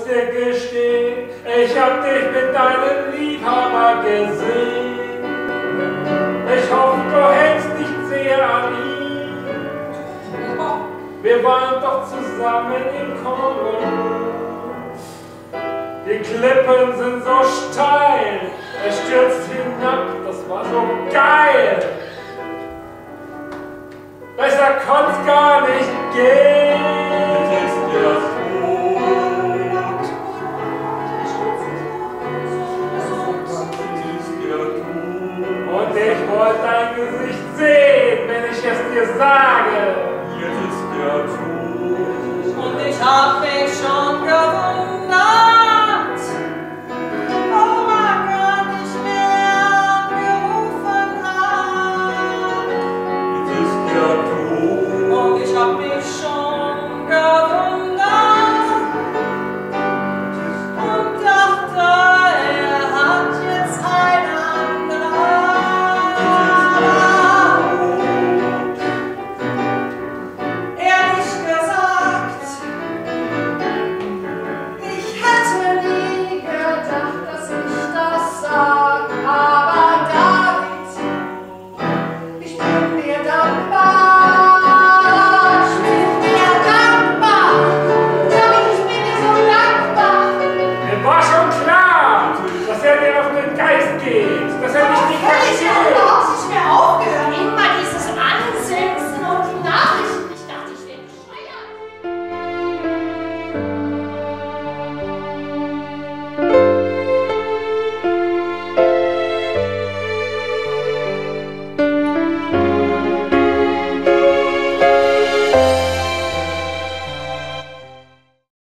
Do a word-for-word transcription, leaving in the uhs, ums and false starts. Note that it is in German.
dir gestehen, ich hab dich mit deinem Liebhaber gesehen. Ich hoffe, du hältst nicht sehr an ihn. Wir waren doch zusammen im Kommen. Die Klippen sind so steil, er stürzt hinab, das war so geil. Besser konnt's gar nicht gehen. Jetzt ist der Tod. Und ich wollte dein Gesicht sehen, wenn ich es dir sage. Jetzt ist der Tod. Und ich hab mich schon gewundert, warum er gar nicht mehr angerufen hat. Jetzt ist der Tod. Und ich hab mich schon gewundert und dachte, er hat jetzt eine andere. Ehrlich gesagt, ich hätte nie gedacht, dass ich das sag, aber David, ich bin dir dankbar. Ich bin dir dankbar. David, ich bin dir so dankbar. Mir war schon klar, dass er dir auf den Geist geht, dass er dich nicht Ich habe versteht. überhaupt nicht mehr aufgehört. Immer dieses Ansitzen und die Nachrichten. Ich dachte, ich wäre bescheuert.